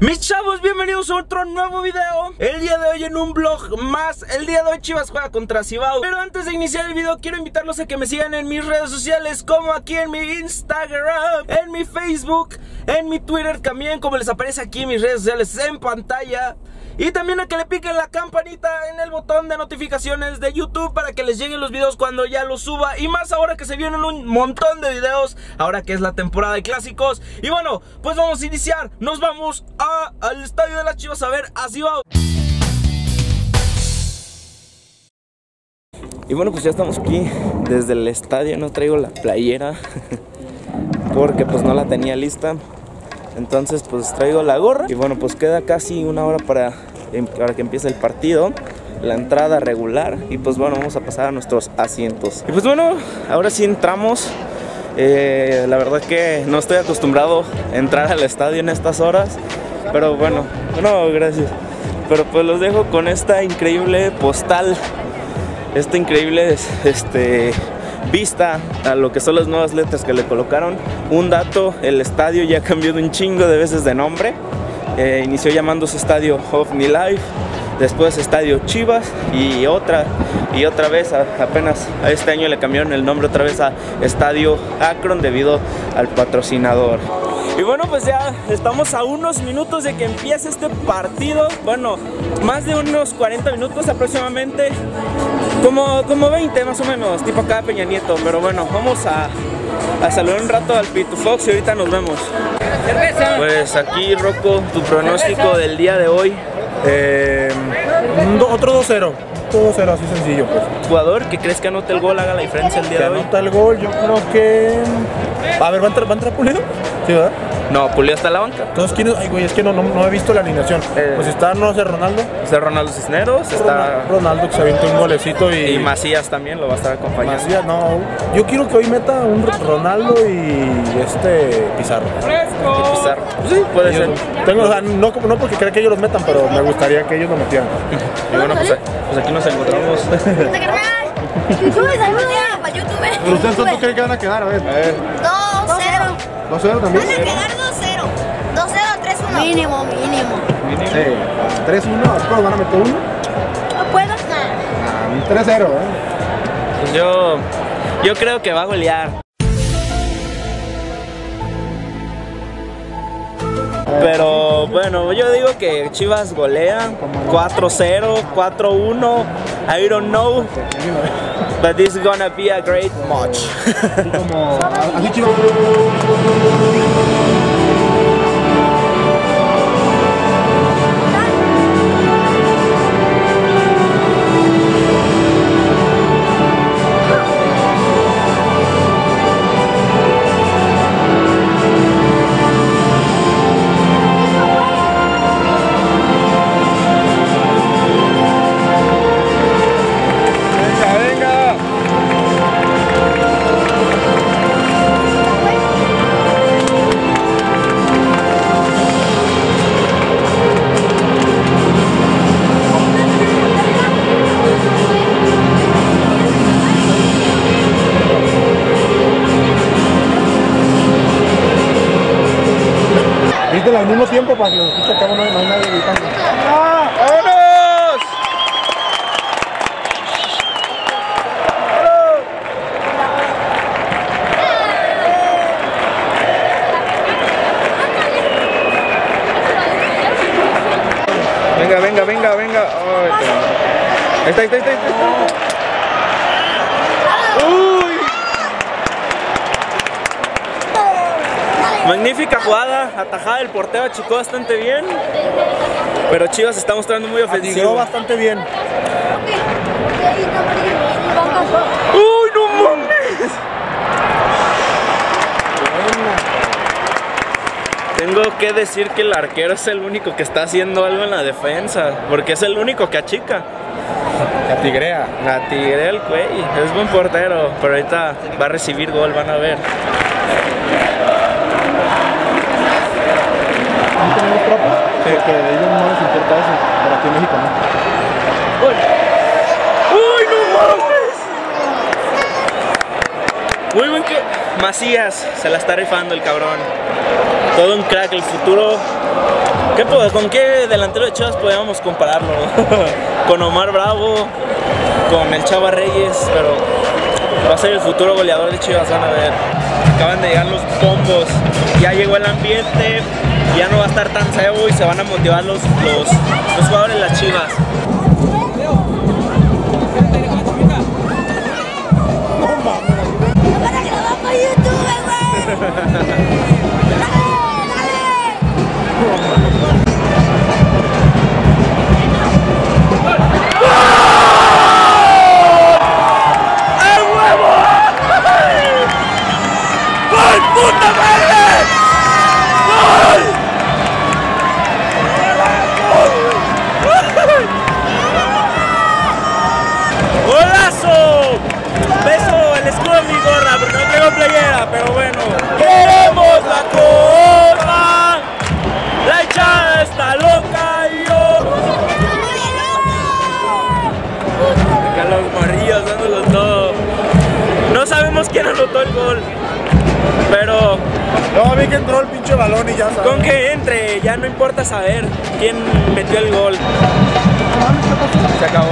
Mis chavos, bienvenidos a otro nuevo video. El día de hoy en un vlog más. El día de hoy Chivas juega contra Cibao. Pero antes de iniciar el video quiero invitarlos a que me sigan en mis redes sociales, como aquí en mi Instagram, en mi Facebook, en mi Twitter también, como les aparece aquí en mis redes sociales en pantalla. Y también a que le piquen la campanita en el botón de notificaciones de YouTube para que les lleguen los videos cuando ya los suba. Y más ahora que se vienen un montón de videos, ahora que es la temporada de clásicos. Y bueno, pues vamos a iniciar. Nos vamos al estadio de las Chivas a ver a Cibao. Y bueno, pues ya estamos aquí desde el estadio. No traigo la playera porque pues no la tenía lista. Entonces pues traigo la gorra. Y bueno, pues queda casi una hora para que empiece el partido. La entrada regular. Y pues bueno, vamos a pasar a nuestros asientos. Y pues bueno, ahora sí entramos. La verdad que no estoy acostumbrado a entrar al estadio en estas horas. Pero bueno, no, gracias. Pero pues los dejo con esta increíble postal. Esta increíble vista a lo que son las nuevas letras que le colocaron. Un dato, el estadio ya cambió de un chingo de veces de nombre. Inició llamándose Estadio OVNI Life, después Estadio Chivas y otra vez, apenas a este año le cambiaron el nombre otra vez a Estadio Akron debido al patrocinador. Y bueno, pues ya estamos a unos minutos de que empiece este partido. Bueno, más de unos 40 minutos aproximadamente. Como 20 más o menos, tipo acá de Peña Nieto. Pero bueno, vamos a saludar un rato al Pitufox y ahorita nos vemos. Pues aquí, Rocco, tu pronóstico del día de hoy. Otro 2-0. 2-0, así sencillo, pues. Jugador que crees que anote el gol haga la diferencia el día de hoy. Anota el gol, yo creo que... A ver, ¿va a entrar Pulido? Sí, ¿verdad? No, Pulido está en la banca. Entonces, ¿quién es? Ay, güey, es que no he visto la alineación. Pues está, no sé, Ronaldo. Está Ronaldo Cisneros, está Ronaldo que se avienta un golecito y Macías también lo va a estar acompañando. Macías, no. Yo quiero que hoy meta un Ronaldo y Pizarro. ¿Y Pizarro? Sí, puede ser. O sea, no porque crea que ellos los metan, pero me gustaría que ellos lo metieran. Y bueno, pues aquí nos encontramos. ¿Ustedes cuánto creen que van a quedar? A ver. 2-0. 2-0 también. Van a quedar 2-0. 2-0, 3-1. Mínimo. Sí. 3-1, ¿a todos van a meter uno? No puedo. Nada. 3-0, Pues yo creo que va a golear. Pero bueno, yo digo que Chivas golea 4-0, 4-1. I don't know. But this is gonna be a great match. Así Chivas. Al mismo tiempo para que los escuche acá, no hay nadie gritando. ¡Vámonos! Venga. Ahí está. ¡Uy! Magnífica jugada, atajada del portero, achicó bastante bien. Pero Chivas está mostrando muy ofensivo. Llegó bastante bien. ¡Uy, no mames! Tengo que decir que el arquero es el único que está haciendo algo en la defensa, porque es el único que achica. La tigrea. La tigrea el güey, es buen portero, pero ahorita va a recibir gol, van a ver. Sí, que a ellos no les importa eso, pero aquí en México no. ¡Uy, no mames! Muy buen que... Macías se la está rifando el cabrón. Todo un crack, el futuro. ¿Con qué delantero de Chivas podíamos compararlo? Con Omar Bravo, con el Chava Reyes, pero va a ser el futuro goleador de Chivas, van a ver. Acaban de llegar los bombos, ya llegó el ambiente, ya no va a estar tan cebo y se van a motivar los jugadores de las Chivas. ¡Golazo! Beso el escudo en mi gorra porque no traigo playera, pero bueno. ¡Queremos la copa! La hinchada está loca y yo. Acá los morrillos dándolo todo. No sabemos quién anotó el gol, pero No, vi que entró el pinche balón y ya sabes. con que entre, ya no importa saber quién metió el gol. Se acabó.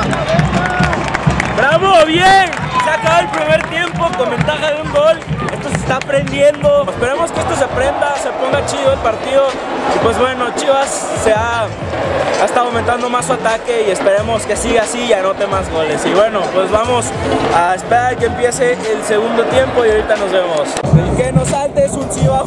¡Bravo! ¡Bien! Se acabó el primer tiempo con ventaja de un gol. Esto se está aprendiendo. Esperemos que esto se aprenda, se ponga chido el partido. Y pues bueno, Chivas ha estado aumentando más su ataque y esperemos que siga así y anote más goles. Y bueno, pues vamos a esperar que empiece el segundo tiempo y ahorita nos vemos. El que no salte es un chihuahua.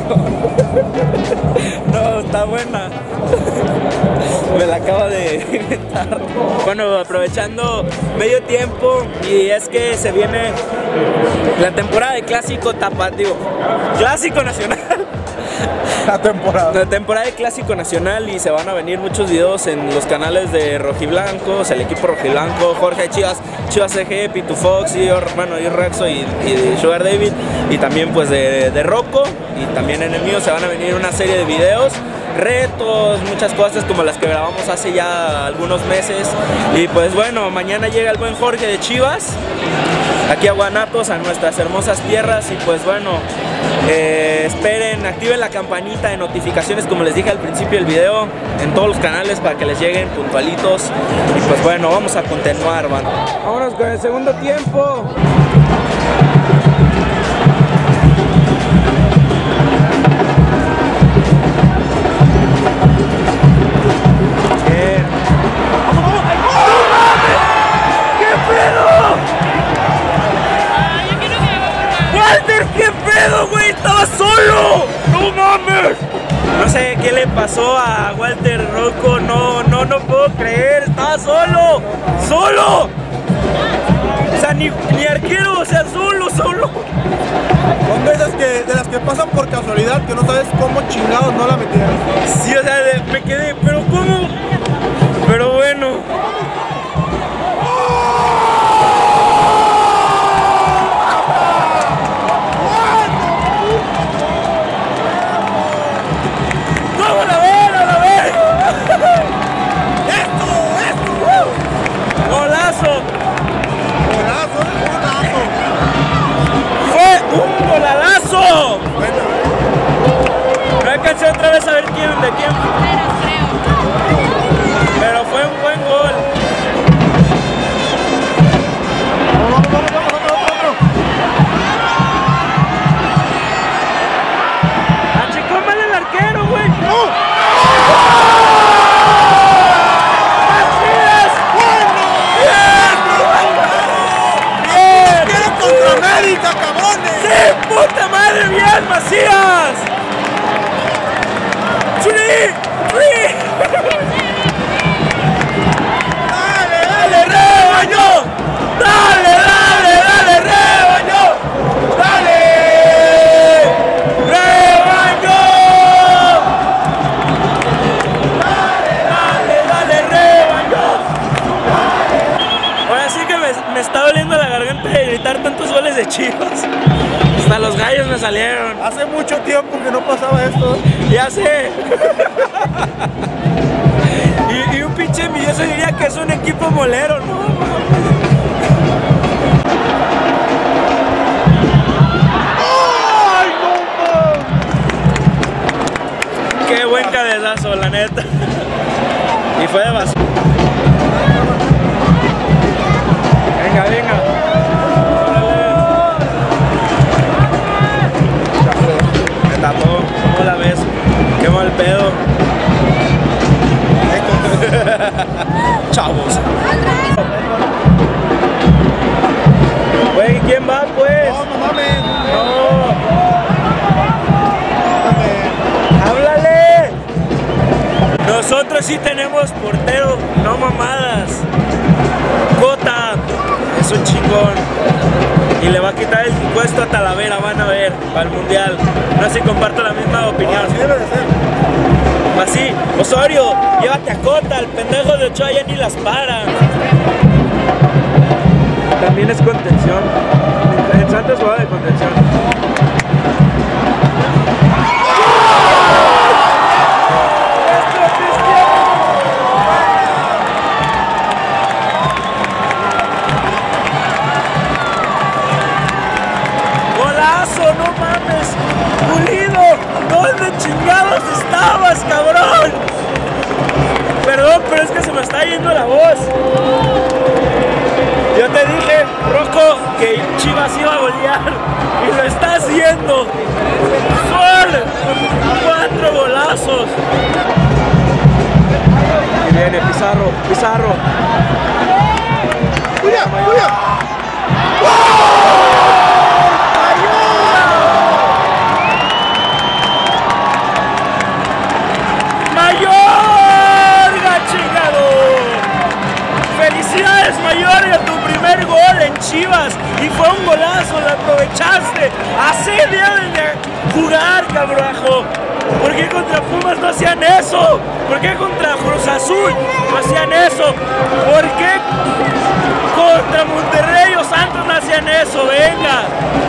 No, está buena. Me la acabo de inventar. Bueno, aprovechando medio tiempo, y es que se viene la temporada de Clásico Tapatío, Clásico Nacional. La temporada de Clásico Nacional, y se van a venir muchos videos en los canales de Rojiblancos, el equipo Rojiblanco, Jorge Chivas, Chivas CG, Pitu Fox, y Raxo y Sugar David, y también pues de Rocco, y también en el mío se van a venir una serie de videos, retos, muchas cosas como las que grabamos hace ya algunos meses. Y pues bueno, mañana llega el buen Jorge de Chivas aquí a Guanatos, a nuestras hermosas tierras. Y pues bueno, esperen, activen la campanita de notificaciones como les dije al principio del video en todos los canales para que les lleguen puntualitos. Y pues bueno, vamos a continuar, man. Vámonos con el segundo tiempo. ¿Qué pedo, güey? ¡Estaba solo! ¡No mames! No sé qué le pasó a Walter Rocco, no puedo creer, estaba solo. ¡Solo! O sea, ni arquero, o sea, solo. Son de las que pasan por casualidad, que no sabes cómo chingados no la metieron. Sí, o sea, me quedé, pero ¿cómo? Pero bueno. No alcancé otra vez a ver de quién pero fue un buen gol. Achicó mal el arquero, güey. ¡Bien contra América, cabrones! ¡Sí, puta madre! ¡Bien, Macías! ¡Dale, rebaño! ¡Dale, rebaño! ¡Dale! ¡Rebaño! ¡Dale, rebaño! Ahora sí que me está doliendo la garganta de gritar tantos goles de Chivas. Hasta los gallos me salieron. Hace mucho tiempo que no pasaba esto. Ya sé. pedo, la neta. Y fue de basura. Venga, venga. Me tapó. ¿Cómo la ves? Qué mal pedo. Chavos. Güey, ¿quién va pues? No mames. No. ¡Háblale! Nosotros sí tenemos portero, no mamadas. Cota es un chingón. Y le va a quitar el puesto a Talavera, van a ver, para el mundial. No sé si comparto la misma opinión. Así debe de ser. Así, Osorio, llévate a Cota, el pendejo de Ochoa ya ni las para. También es contención. En Santos juega de contención. ¡Golazo, no mames! ¡Pulido! ¿Dónde chingados estabas, cabrón? Perdón, pero es que se me está yendo la voz. Yo te dije, Rocco, que Chivas iba a golear y lo está haciendo. ¡Gol! 4 golazos. Y viene Pizarro, Pizarro. ¡Cuya! ¡Cuya! ¡Felicidades, Mayorga, tu primer gol en Chivas! Y fue un golazo, lo aprovechaste. Así deben de jugar, cabrajo. ¿Por qué contra Pumas no hacían eso? ¿Por qué contra Cruz Azul no hacían eso? ¿Por qué contra Monterrey o Santos no hacían eso? ¡Venga!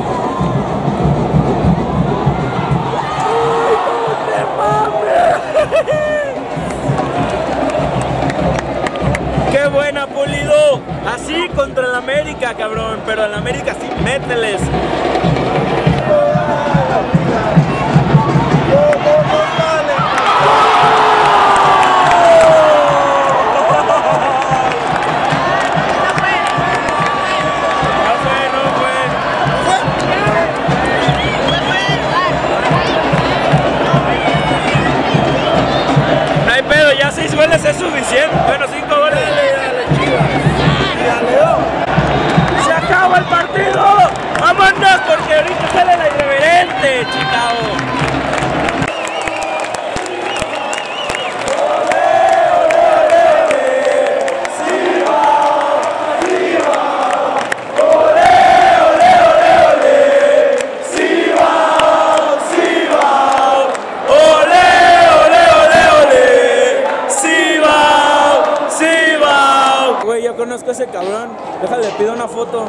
¡Qué buena, Pulido! Así contra el América, cabrón. Pero el América sí, mételes. No hay pedo, ya 6 goles es suficiente. Bueno, 5 goles. ¡Se acaba el partido! ¡Vámonos! Porque ahorita sale la irreverente, Chicago. Yo conozco a ese cabrón, déjale, pido una foto.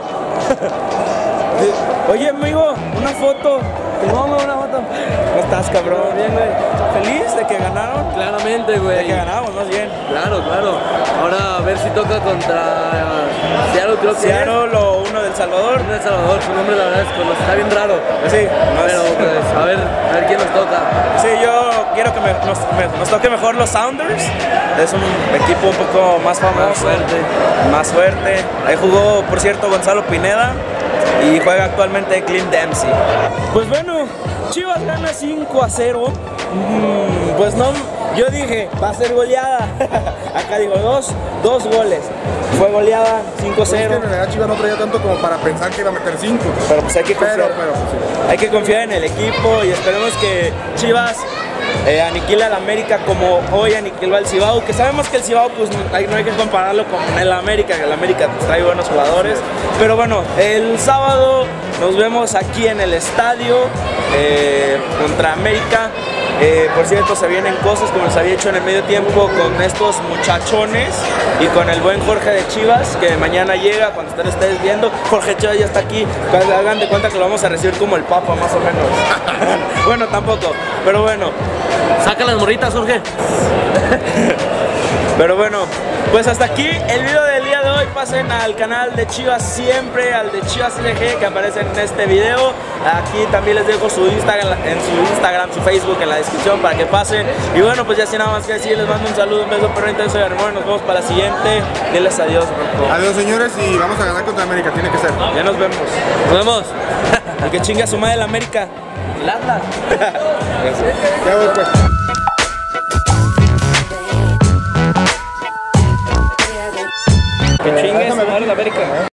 Oye, amigo, una foto. Vamos una foto. ¿Cómo estás, cabrón? Bien, güey. ¿Feliz de que ganaron? Claramente, güey. De que ganamos, más bien. Claro, claro. Ahora a ver si toca contra Seattle, creo que Seattle o uno del Salvador. es. El Salvador, su nombre la verdad es que está bien raro. Sí, Pero pues, a ver quién nos toca. Sí, yo quiero que nos toque mejor los Sounders. Es un equipo un poco más famoso. Más fuerte. Más fuerte. Ahí jugó, por cierto, Gonzalo Pineda. Y juega actualmente Clint Dempsey. Pues bueno, Chivas gana 5-0. Pues no, yo dije, va a ser goleada. Acá digo, dos goles. Fue goleada, 5-0. Pues es que en realidad Chivas no traía tanto como para pensar que iba a meter 5. Pero pues hay que confiar. Pero sí. Hay que confiar en el equipo y esperemos que Chivas aniquile al América como hoy aniquiló al Cibao, que sabemos que el Cibao pues no hay que compararlo con el América, que el América pues, trae buenos jugadores, pero bueno, el sábado nos vemos aquí en el estadio contra América. Por cierto, se vienen cosas como les había hecho en el medio tiempo con estos muchachones y con el buen Jorge de Chivas, que mañana llega, cuando estén ustedes viendo. Jorge Chivas ya está aquí, hagan de cuenta que lo vamos a recibir como el Papa, más o menos. Bueno, tampoco, pero bueno. Saca las morritas, Jorge. Pero bueno, pues hasta aquí el video del día de de hoy pasen al canal de Chivas siempre, al de Chivas LG que aparece en este video. Aquí también les dejo su Instagram, su Facebook en la descripción para que pasen. Y bueno, pues ya sin nada más que decir, les mando un saludo, un beso perro intenso de Ramón. Nos vemos para la siguiente. Diles adiós, Rocco. Adiós, señores, y vamos a ganar contra América, tiene que ser. Ya nos vemos. Nos vemos. El que chinga a su madre la América. El Atlas. Ya voy, pues. Que chingue a su madre la América.